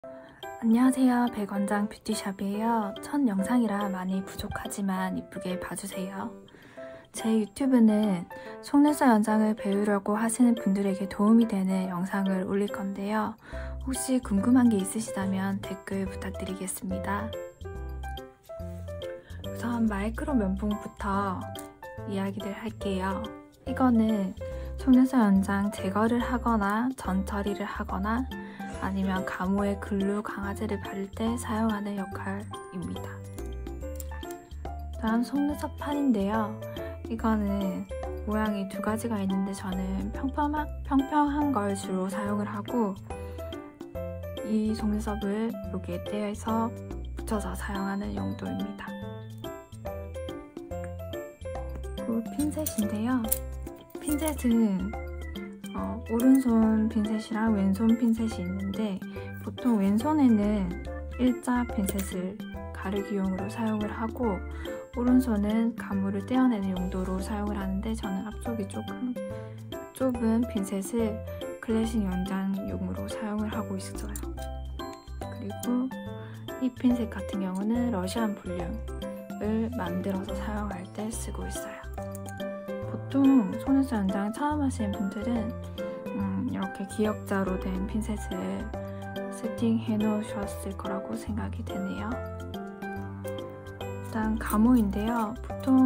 안녕하세요. 백원장 뷰티샵이에요. 첫 영상이라 많이 부족하지만 이쁘게 봐주세요. 제 유튜브는 속눈썹 연장을 배우려고 하시는 분들에게 도움이 되는 영상을 올릴 건데요. 혹시 궁금한 게 있으시다면 댓글 부탁드리겠습니다. 우선 마이크로 면봉부터 이야기를 할게요. 이거는 속눈썹 연장 제거를 하거나 전처리를 하거나 아니면 가모에 글루 강화제를 바를 때 사용하는 역할입니다. 다음 속눈썹 판인데요. 이거는 모양이 두 가지가 있는데 저는 평평한 걸 주로 사용을 하고 이 속눈썹을 여기에 떼어서 붙여서 사용하는 용도입니다. 그리고 핀셋인데요. 핀셋은 오른손 핀셋이랑 왼손 핀셋이 있는데 보통 왼손에는 일자 핀셋을 가르기용으로 사용을 하고 오른손은 가무를 떼어내는 용도로 사용을 하는데 저는 앞쪽이 조금 좁은 핀셋을 클래식 연장용으로 사용을 하고 있어요. 그리고 이 핀셋 같은 경우는 러시안 볼륨을 만들어서 사용할 때 쓰고 있어요. 보통 속눈썹 연장 처음 하시는 분들은 이렇게 기역자로 된 핀셋을 세팅해 놓으셨을 거라고 생각이 되네요. 일단 가모인데요. 보통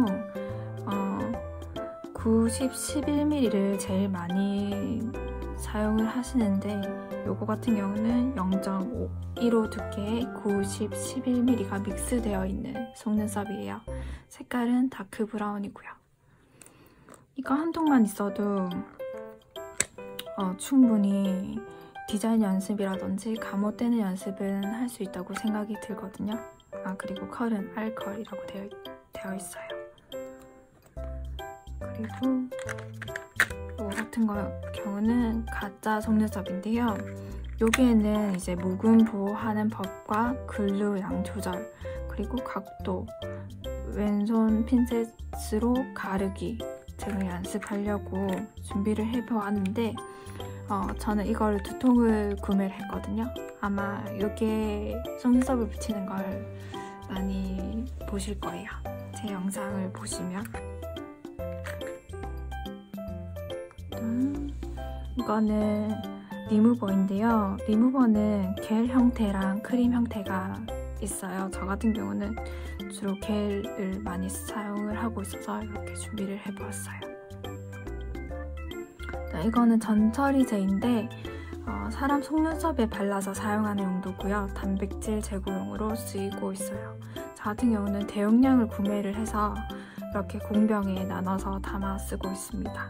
90, 11mm를 제일 많이 사용을 하시는데 요거 같은 경우는 0.1호 두께의 90, 11mm가 믹스되어 있는 속눈썹이에요. 색깔은 다크 브라운이고요. 이거 한 통만 있어도 충분히 디자인 연습이라든지 가모 떼는 연습은 할 수 있다고 생각이 들거든요. 그리고 컬은 알컬이라고 되어 있어요. 그리고 이거 같은 경우는 가짜 속눈썹인데요. 여기에는 이제 모근 보호하는 법과 글루 양 조절, 그리고 각도, 왼손 핀셋으로 가르기 등을 연습하려고 준비를 해보았는데 저는 이걸 2통을 구매를 했거든요. 아마 여기에 속눈썹을 붙이는 걸 많이 보실 거예요. 제 영상을 보시면. 이거는 리무버인데요. 리무버는 겔 형태랑 크림 형태가 있어요. 저 같은 경우는 주로 겔을 많이 사용을 하고 있어서 이렇게 준비를 해보았어요. 이거는 전처리제인데 사람 속눈썹에 발라서 사용하는 용도고요. 단백질 제거용으로 쓰이고 있어요. 저 같은 경우는 대용량을 구매를 해서 이렇게 공병에 나눠서 담아 쓰고 있습니다.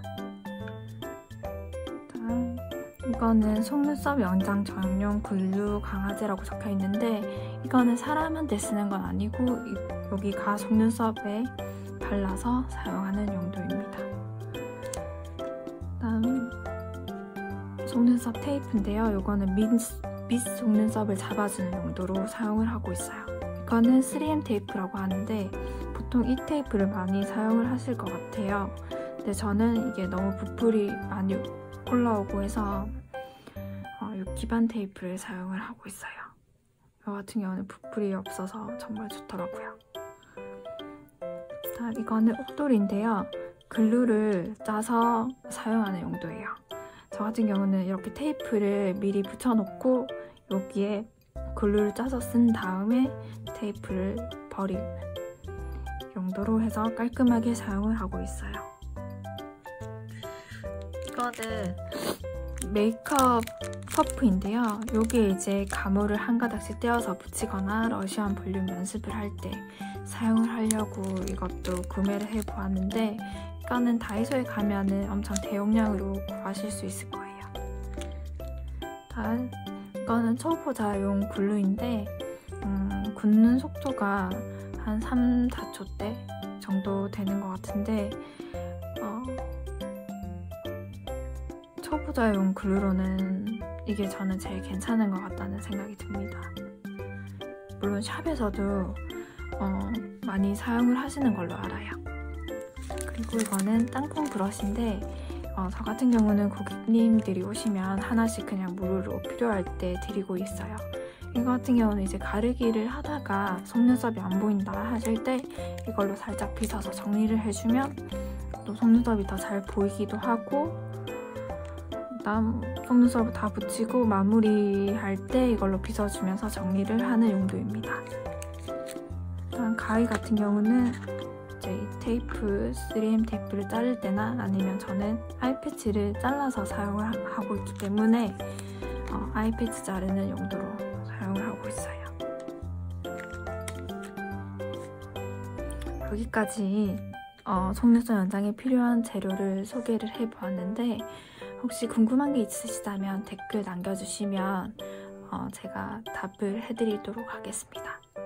이거는 속눈썹 연장 전용 글루 강화제라고 적혀 있는데 이거는 사람한테 쓰는 건 아니고 여기 가 속눈썹에 발라서 사용하는 용도입니다. 다음 속눈썹 테이프인데요. 이거는 밑 속눈썹을 잡아주는 용도로 사용을 하고 있어요. 이거는 3M 테이프라고 하는데 보통 이 테이프를 많이 사용을 하실 것 같아요. 근데 저는 이게 너무 부풀이 많이 올라오고 해서 이 기반 테이프를 사용을 하고 있어요. 이 같은 경우는 부풀이 없어서 정말 좋더라고요. 다음 이거는 옥돌인데요. 글루를 짜서 사용하는 용도예요. 저 같은 경우는 이렇게 테이프를 미리 붙여놓고 여기에 글루를 짜서 쓴 다음에 테이프를 버리는 용도로 해서 깔끔하게 사용을 하고 있어요. 이거는 메이크업 퍼프인데요. 여기에 이제 가모를 한 가닥씩 떼어서 붙이거나 러시안 볼륨 연습을 할 때 사용을 하려고 이것도 구매를 해보았는데 이거는 다이소에 가면은 엄청 대용량으로 구하실 수 있을 거예요. 다음 이거는 초보자용 글루인데 굳는 속도가 한 3, 4초대 정도 되는 것 같은데 초보자용 글루로는 이게 저는 제일 괜찮은 것 같다는 생각이 듭니다. 물론 샵에서도 많이 사용을 하시는 걸로 알아요. 그리고 이거는 땅콩 브러쉬인데 저 같은 경우는 고객님들이 오시면 하나씩 그냥 무료로 필요할 때 드리고 있어요. 이거 같은 경우는 이제 가르기를 하다가 속눈썹이 안 보인다 하실 때 이걸로 살짝 빗어서 정리를 해주면 또 속눈썹이 더 잘 보이기도 하고, 그다음 속눈썹을 다 붙이고 마무리할 때 이걸로 빗어주면서 정리를 하는 용도입니다. 일단 가위 같은 경우는 이제 이 테이프, 3M 테이프를 자를 때나 아니면 저는 아이패치를 잘라서 사용을 하고 있기 때문에 아이패치 자르는 용도로 사용을 하고 있어요. 여기까지 속눈썹 연장에 필요한 재료를 소개를 해보았는데, 혹시 궁금한 게 있으시다면 댓글 남겨주시면 제가 답을 해드리도록 하겠습니다.